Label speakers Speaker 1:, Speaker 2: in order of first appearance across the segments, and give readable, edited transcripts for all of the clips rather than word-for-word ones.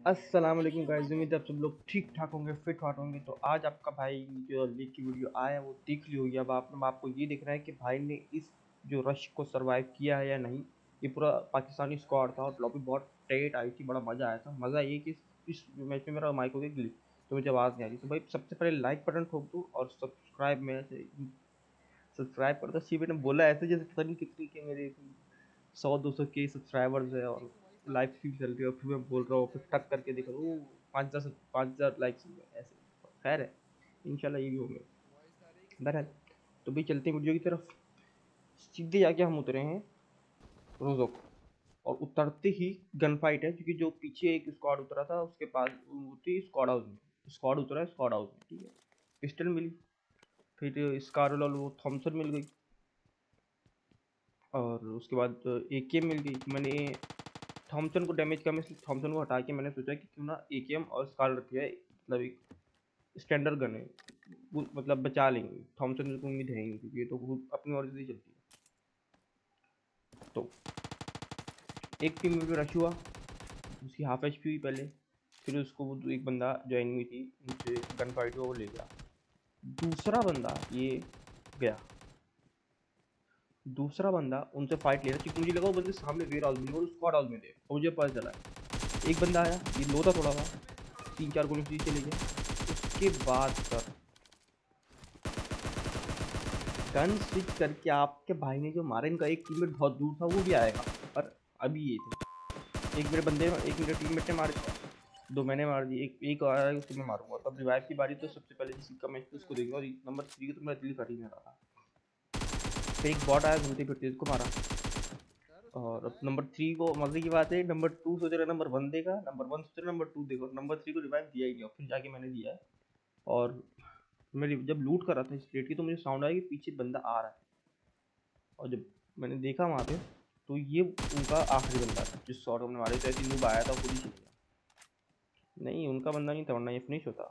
Speaker 1: अस्सलाम वालेकुम गाइस, उम्मीद है आप सब लोग ठीक ठाक होंगे, फिट फाट होंगे। तो आज आपका भाई जो लीग की वीडियो आया वो देख ली होगी। अब आपको ये देखना है कि भाई ने इस जो रश को सरवाइव किया है या नहीं। ये पूरा पाकिस्तानी स्क्वाड था और लॉबी बहुत टाइट आई थी, बड़ा मज़ा आया था। मज़ा ये कि इस मैच में मेरा माइक हो गया ग्लिच, तो मुझे आवाज़ नहीं आ रही। तो भाई सबसे पहले लाइक बटन ठोक दो और सब्सक्राइब कर दो। शिव ने बोला ऐसे जैसे पता नहीं कितनी के मेरे 100-200 के सब्सक्राइबर्स है और लाइव स्ट्रीम चल रही है और फिर मैं बोल रहा हूँ, फिर टक करके देखो वो 5,000 लाइक्स हुए ऐसे। खैर है, इंशाल्लाह ये भी होंगे। बहरहाल तो भी चलते हैं वीडियो की तरफ। सीधे जाके हम उतरे हैं रोजोक और उतरते ही गन फाइट है, क्योंकि जो पीछे एक स्क्वाड उतरा था उसके पास वो थी स्क्वाड हाउस में। स्क्वाड उतरा है स्क्वाड हाउस में, ठीक है। पिस्टल मिली, फिर स्कारल और वो थॉमसन मिल गई और उसके बाद AK मिल गई। मैंने थॉमसन को डैमेज कम, इसलिए थॉमसन को हटा के मैंने सोचा कि क्यों ना AKM और स्कार रखी है, मतलब एक स्टैंडर्ड गन है। मतलब बचा लेंगे, थॉमसन को उम्मीद है ही नहीं क्योंकि ये तो अपनी मर्जी से चलती है। तो एक टीम में भी रश हुआ, उसकी हाफ HP हुई पहले, फिर उसको वो एक बंदा जो एनिमी थी उनसे गन फाइट हुआ, वो ले गया। दूसरा बंदा ये गया, दूसरा बंदा उनसे फाइट ले रहा, क्योंकि मुझे लगा वो बंदे सामने वेयर हाउस में और स्क्वाड हाउस में थे और मुझे पता चला एक बंदा आया, ये लो था थोड़ा सा, 3-4 गोली से चले गए। उसके बाद सर गन स्विच करके आपके भाई ने जो मारा, इनका एक टीममेट बहुत दूर था वो भी आएगा, पर अभी ये थे। एक मेरे टीममेट ने मार दिया, 2 मैंने मार दिए, एक और आया उसको मैं मारूंगा। तब रिवाइव की बारी, तो सबसे पहले जिसका मैच था उसको देगा। और नंबर 3 को तो मैं दिल कर ही नहीं रहा था। फिर एक बॉट आया घूमते फिरते, उसको मारा। और अब नंबर 3 को मजे की बात है, नंबर 2 सोच रहा नंबर 1 देगा, नंबर 1 सोच रहा नंबर 2 देगा, और नंबर 3 को रिवाइव दिया ही नहीं, और फिर जाके मैंने दिया है। और मैं जब लूट कर रहा था स्ट्रेट की, तो मुझे साउंड आया कि पीछे बंदा आ रहा है, और जब मैंने देखा वहाँ पे, तो ये उनका आखिरी बंदा था जिस शॉट हमने मारे थे। ऐसे नूब आया था, खुद ही चले गया। नहीं, उनका बंदा नहीं था, वरना ये फिनिश होता।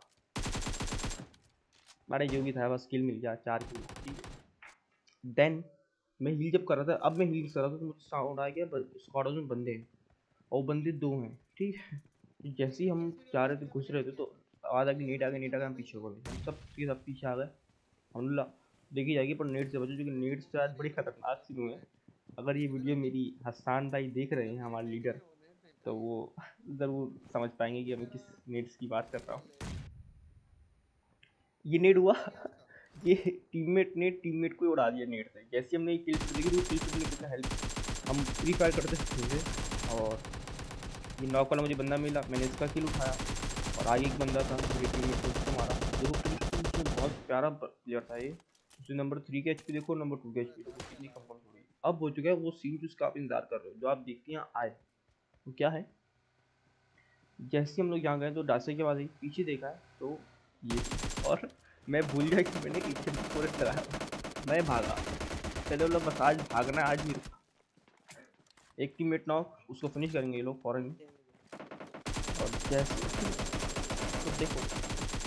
Speaker 1: अरे जो भी था, बस किल मिल गया, 4 किल, ठीक है। देन मैं हील जब कर रहा था, अब मैं हील कर रहा था, तो मुझे साउंड आ गया स्क्वाड में बंदे हैं, और बंदे 2 हैं, ठीक है। जैसे ही हम जा रहे थे, घुस रहे थे, तो आवाज़ आ गई नेट आ गया, नेट आ गया, हम पीछे हो गए। हम सब पीछे आ गए। अल्लाह देखी जाएगी, पर नेट से बचो, क्योंकि नेट से आज बड़ी खतरनाक सीन हुए हैं। अगर ये वीडियो मेरी हसान भाई देख रहे हैं, हमारे लीडर, तो वो ज़रूर समझ पाएंगे कि मैं किस नेट्स की बात कर रहा हूँ। ये नेट हुआ ये टीममेट को ही उड़ा दिया नेट से। जैसे हमने किल देखी, तो किल ने कितना हेल्प, हम फ्री फायर करते थे। और ये नॉक वाला मुझे बंदा मिला, मैंने इसका किल उठाया, और आगे एक बंदा था मेरे टीममेट को, उसको मारा। देखो बहुत प्यारा प्लेयर था ये। उसने नंबर 3 के HP देखो, नंबर 2 के HP देखो, कितनी कम हो गई। अब हो चुका है वो सीन जिसका आप इंतजार कर रहे हो, जो आप देखते हैं आए। वो क्या है, जैसे हम लोग यहाँ गए तो डासे के बाद ही पीछे देखा है, तो ये और मैं भूल गया कि मैंने पीछे पूरे चलाया, मैं भागा। चलो लोग, बस आज भागना, आज नहीं रुका। एक टीममेट नॉक, उसको फिनिश करेंगे ये लोग फौरन। और जैसे तो देखो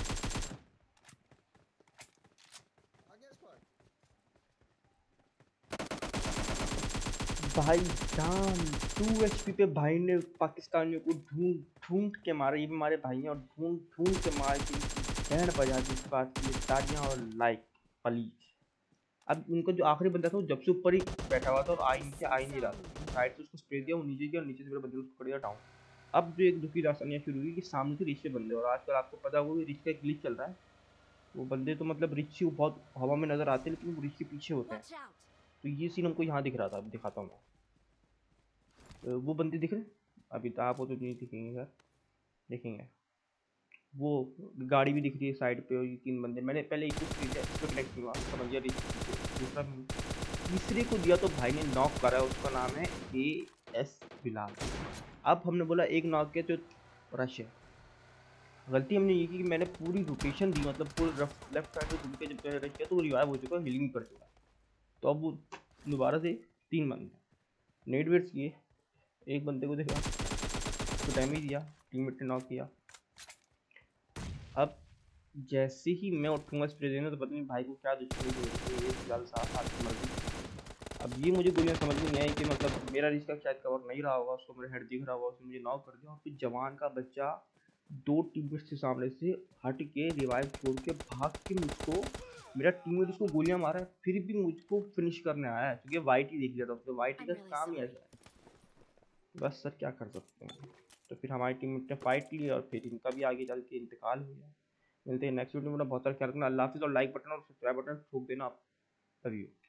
Speaker 1: भाई जान, 2 HP पे भाई ने पाकिस्तानियों को ढूंढ ढूंढ के मारा। ये भी हमारे भाई हैं, और ढूंढ ढूंढ के मार के बैंड बजा दी। इस बात की तालियां और लाइक प्लीज। अब उनका जो आखिरी बंदा था वो जब से ऊपर ही बैठा हुआ था और आ ही नहीं रहा था। साइड से उसको स्प्रे दिया, वो नीचे गया, और नीचे से मेरे बंदे उसको कर दिया डाउन। अब जो एक दुखी दास्तानियाँ शुरू हुई कि सामने से रिच बंदे, और आजकल आपको पता होगा रिच का एक ग्लिच चल रहा है। वो बंदे तो मतलब रिच से बहुत हवा में नजर आते हैं, लेकिन वो रिच के पीछे होते हैं। तो ये सीन हमको यहाँ दिख रहा था, दिखाता हूँ मैं। वो बंदे दिख रहे हैं, अभी तो आपको तो नहीं दिखेंगे सर, देखेंगे। वो गाड़ी भी दिख रही है साइड पे, और ये 3 बंदे। मैंने पहले एक इसको कनेक्ट हुआ, समझ गया रिच दूसरा। तीसरे को दिया तो भाई ने नॉक करा, उसका नाम है AS बिलाल। अब हमने बोला एक नॉक किया तो रश है। गलती हमने ये की कि मैंने पूरी रोटेशन दी, मतलब पूरे लेफ्ट साइड से घूम के जब मैंने रश किया तो वो रिवाइव हो चुका, हीलिंग कर चुका। तो अब वो दोबारा से 3 बंदे नेट वेट्स किए, एक बंदे को देखा तो डैमेज दिया, टीममेट ने नॉक किया। अब जैसे ही मैं उठूंगा स्प्रे देने, तो पता नहीं भाई को क्या दुश्मनी हो रही है, ये फिलहाल साथ हाथ की मर्जी। अब ये मुझे गोलियां समझ में नहीं आई कि मतलब मेरा रिस्क शायद कवर नहीं रहा होगा, उसको मेरा हेड दिख रहा होगा, उसने मुझे नॉक कर दिया और फिर जवान का बच्चा 2 टीममेट्स के सामने से हट के रिवाइव छोड़ के भाग के मुझको, मेरा टीममेट उसको गोलियां मारा है फिर भी मुझको फिनिश करने आया है, क्योंकि वाइट ही देख लिया था उसने, वाइट
Speaker 2: I'm
Speaker 1: का
Speaker 2: really
Speaker 1: काम ही
Speaker 2: sorry.
Speaker 1: ऐसा है। बस सर क्या कर सकते हैं। तो फिर हमारी टीम ने फाइट ली और फिर इनका भी आगे चल के इंतकाल हो गया। मिलते हैं नेक्स्ट वीडियो में, बहुत सारा ख्याल रखना, अल्लाह हाफिज़। और लाइक बटन और सब्सक्राइब बटन ठोक देना आप। Love you.